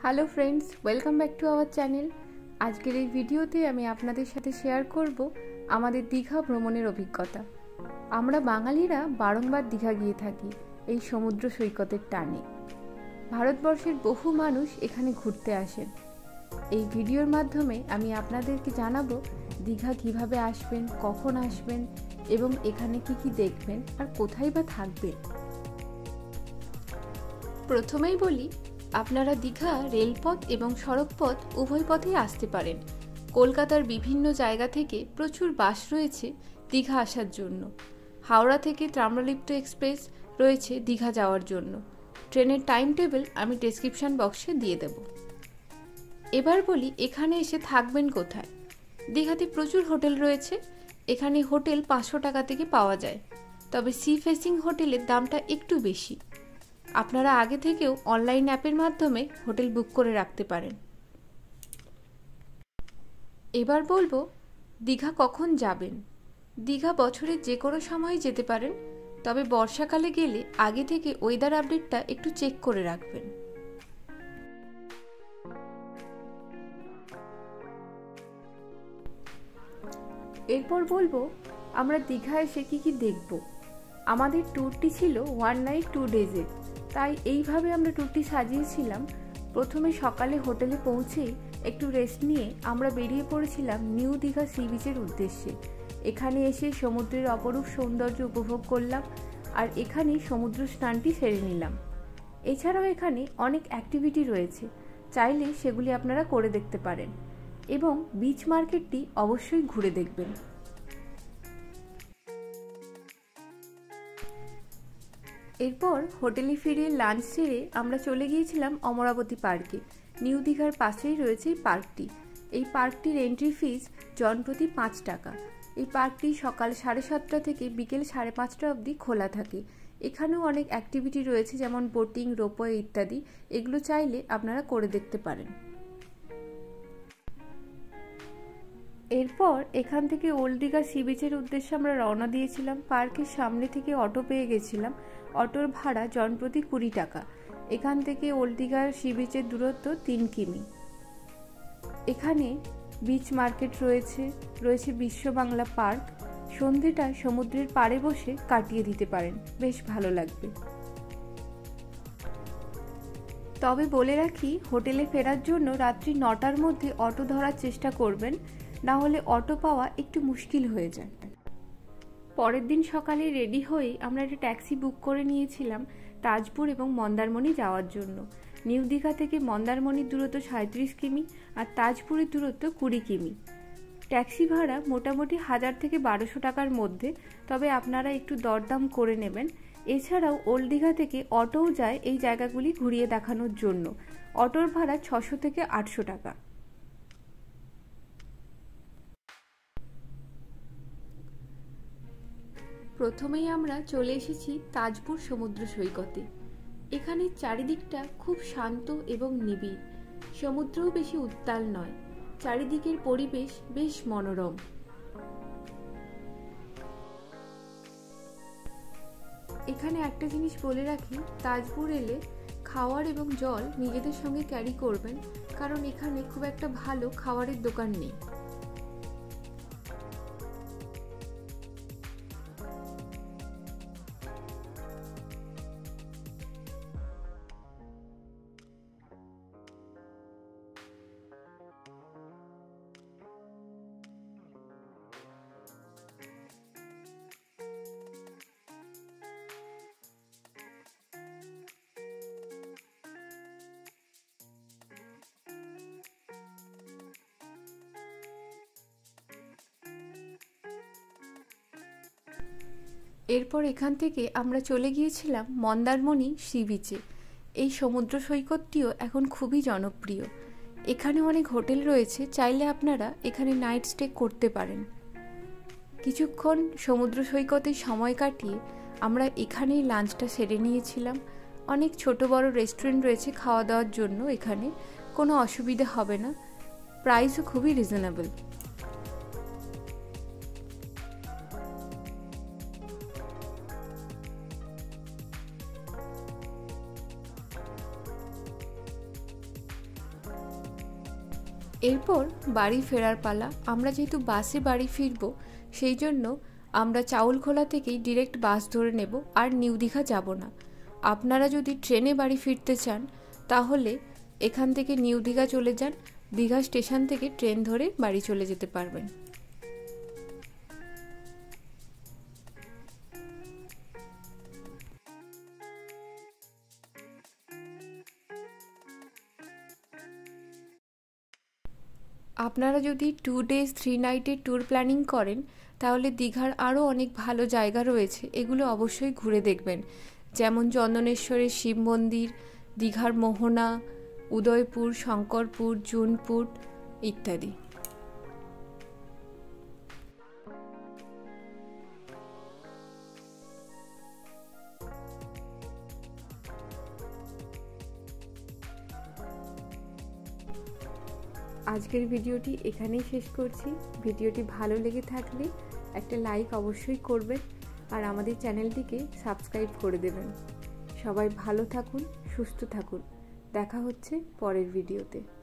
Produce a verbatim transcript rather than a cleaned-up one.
Hello friends, welcome back to our channel. আজকের এই ভিডিওতে আমি আপনাদের সাথে শেয়ার করব আমাদের দীঘা ভ্রমণের অভিজ্ঞতা। আমরা বাঙালিরা বারংবার দীঘা গিয়ে থাকি এই সমুদ্র সৈকতের টানে। ভারতবর্ষের বহু মানুষ এখানে ঘুরতে আসেন। এই ভিডিওর মাধ্যমে আমি আপনাদেরকে জানাবো দীঘা কিভাবে আসবেন, কখন আসবেন এবং এখানে কি কি দেখবেন আর কোথায় বা থাকবেন। প্রথমেই বলি, আপনারা দীঘা রেলপথ এবং সড়কপথ উভয় পথেই আসতে পারেন। কলকাতার বিভিন্ন জায়গা থেকে প্রচুর বাস রয়েছে দীঘা আসার জন্য। হাওড়া থেকে তাম্রলিপ্ত এক্সপ্রেস রয়েছে দীঘা যাওয়ার জন্য। ট্রেনের টাইম টেবিল আমি ডেসক্রিপশন বক্সে দিয়ে দেব। এবার বলি, এখানে এসে থাকবেন কোথায়। দীঘাতে প্রচুর হোটেল রয়েছে। এখানে হোটেল পাঁচশো টাকা থেকে পাওয়া যায়, তবে সি ফেসিং হোটেলের দামটা একটু বেশি। আপনারা আগে থেকেও অনলাইন অ্যাপের মাধ্যমে হোটেল বুক করে রাখতে পারেন। এবার বলবো দীঘা কখন যাবেন। দীঘা বছরের যে কোনো সময় যেতে পারেন, তবে বর্ষাকালে গেলে আগে থেকে ওয়েদার আপডেটটা একটু চেক করে রাখবেন। এরপর বলবো আমরা দীঘা এসে কি কি দেখব। আমাদের ট্যুরটি ছিল ওয়ান নাইট টু ডেজের, তাই এইভাবে আমরা ট্যুরটি সাজিয়েছিলাম। প্রথমে সকালে হোটেলে পৌঁছেই একটু রেস্ট নিয়ে আমরা বেরিয়ে পড়েছিলাম নিউ দীঘা সি বিচের উদ্দেশ্যে। এখানে এসে সমুদ্রের অপরূপ সৌন্দর্য উপভোগ করলাম আর এখানেই সমুদ্র স্নানটি সেরে নিলাম। এছাড়াও এখানে অনেক অ্যাক্টিভিটি রয়েছে, চাইলে সেগুলি আপনারা করে দেখতে পারেন এবং বিচ মার্কেটটি অবশ্যই ঘুরে দেখবেন। এরপর হোটেলে ফিরে লাঞ্চ সেরে আমরা চলে গিয়েছিলাম অমরাবতী পার্কে। নিউ দীঘার পাশেই রয়েছে এই পার্কটি। এই পার্কটির এন্ট্রি ফিস জনপ্রতি পাঁচ টাকা। এই পার্কটি সকাল সাড়ে সাতটা থেকে বিকেল সাড়ে পাঁচটা অবধি খোলা থাকে। এখানেও অনেক অ্যাক্টিভিটি রয়েছে, যেমন বোটিং, রোপওয়ে ইত্যাদি। এগুলো চাইলে আপনারা করে দেখতে পারেন। এরপর এখান থেকে ওল্ড দীঘা সি বিচের উদ্দেশ্যে আমরা রওনা দিয়েছিলাম। পার্কের সামনে থেকে অটো পেয়ে গেছিলাম। অটোর ভাড়া জনপ্রতি কুড়ি টাকা। এখান থেকে ওল্ড দীঘার সি বিচের দূরত্ব তিন কিমি। এখানে বিচ মার্কেট রয়েছে, রয়েছে বিশ্ব বাংলা পার্ক। সন্ধেটা সমুদ্রের পাড়ে বসে কাটিয়ে দিতে পারেন, বেশ ভালো লাগবে। তবে বলে রাখি, হোটেলে ফেরার জন্য রাত্রি নটার মধ্যে অটো ধরার চেষ্টা করবেন, না হলে অটো পাওয়া একটু মুশকিল হয়ে যায়। পরের দিন সকালে রেডি হয়ে আমরা একটা ট্যাক্সি বুক করে নিয়েছিলাম তাজপুর এবং মন্দারমণি যাওয়ার জন্য। নিউ দীঘা থেকে মন্দারমণির দূরত্ব সাঁত্রিশ কিমি আর তাজপুরের দূরত্ব কুড়ি কিমি। ট্যাক্সি ভাড়া মোটামুটি হাজার থেকে বারোশো টাকার মধ্যে, তবে আপনারা একটু দরদাম করে নেবেন। এছাড়াও ওল্ড দীঘা থেকে অটোও যায় এই জায়গাগুলি ঘুরিয়ে দেখানোর জন্য। অটোর ভাড়া ছশো থেকে আটশো টাকা। প্রথমেই আমরা চলে এসেছি তাজপুর সমুদ্র সৈকতে। এখানে চারিদিকটা খুব শান্ত এবং নিবিড়। সমুদ্রও বেশি উত্তাল নয়। চারিদিকের পরিবেশ বেশ মনোরম। এখানে একটা জিনিস বলে রাখি, তাজপুর এলে খাওয়ার এবং জল নিজেদের সঙ্গে ক্যারি করবেন, কারণ এখানে খুব একটা ভালো খাবারের দোকান নেই। এরপর এখান থেকে আমরা চলে গিয়েছিলাম মন্দারমণি সি বিচে। এই সমুদ্র সৈকতটিও এখন খুবই জনপ্রিয়। এখানে অনেক হোটেল রয়েছে, চাইলে আপনারা এখানে নাইট স্টে করতে পারেন। কিছুক্ষণ সমুদ্র সৈকতে সময় কাটিয়ে আমরা এখানেই লাঞ্চটা সেরে নিয়েছিলাম। অনেক ছোট বড় রেস্টুরেন্ট রয়েছে খাওয়া দাওয়ার জন্য, এখানে কোনো অসুবিধা হবে না। প্রাইসও খুবই রিজনেবল। এরপর বাড়ি ফেরার পালা। আমরা যেহেতু বাসে বাড়ি ফিরব, সেই জন্য আমরা চাউলখোলা থেকেই ডিরেক্ট বাস ধরে নেব, আর নিউ দীঘা যাব না। আপনারা যদি ট্রেনে বাড়ি ফিরতে চান তাহলে এখান থেকে নিউ দীঘা চলে যান, দীঘা স্টেশন থেকে ট্রেন ধরে বাড়ি চলে যেতে পারবেন। আপনারা যদি টু ডেজ থ্রি নাইটের ট্যুর প্ল্যানিং করেন তাহলে দীঘার আরও অনেক ভালো জায়গা রয়েছে, এগুলো অবশ্যই ঘুরে দেখবেন। যেমন চন্দনেশ্বরের শিব মন্দির, দীঘার মোহনা, উদয়পুর, শঙ্করপুর, জুনপুর ইত্যাদি। আজকের ভিডিওটি এখানেই শেষ করছি। ভিডিওটি ভালো লেগে থাকলে একটা লাইক অবশ্যই করবেন, আর আমাদের চ্যানেলটিকে সাবস্ক্রাইব করে দেবেন। সবাই ভালো থাকুন, সুস্থ থাকুন। দেখা হচ্ছে পরের ভিডিওতে।